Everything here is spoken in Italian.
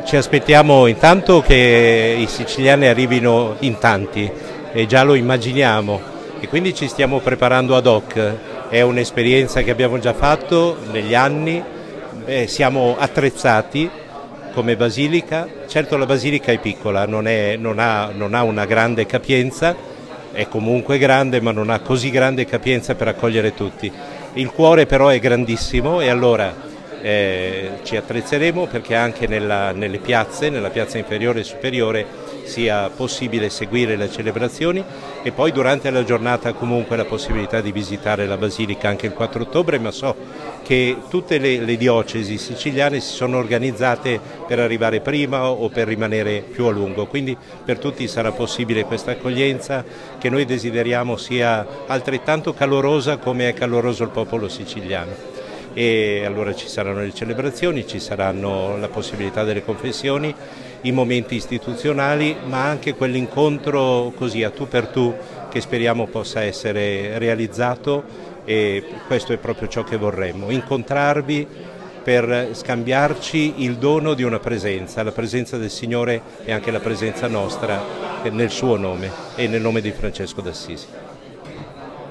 Ci aspettiamo intanto che i siciliani arrivino in tanti e già lo immaginiamo e quindi ci stiamo preparando ad hoc. È un'esperienza che abbiamo già fatto negli anni, siamo attrezzati come basilica. Certo la basilica è piccola, non ha una grande capienza, è comunque grande ma non ha così grande capienza per accogliere tutti. Il cuore però è grandissimo e allora ci attrezzeremo perché anche nelle piazze, nella piazza inferiore e superiore, sia possibile seguire le celebrazioni e poi durante la giornata comunque la possibilità di visitare la Basilica anche il 4 ottobre, ma so che tutte le diocesi siciliane si sono organizzate per arrivare prima o per rimanere più a lungo, quindi per tutti sarà possibile questa accoglienza che noi desideriamo sia altrettanto calorosa come è caloroso il popolo siciliano. E allora ci saranno le celebrazioni, ci saranno la possibilità delle confessioni, i momenti istituzionali, ma anche quell'incontro così a tu per tu che speriamo possa essere realizzato e questo è proprio ciò che vorremmo, incontrarvi per scambiarci il dono di una presenza, la presenza del Signore e anche la presenza nostra nel suo nome e nel nome di Francesco d'Assisi.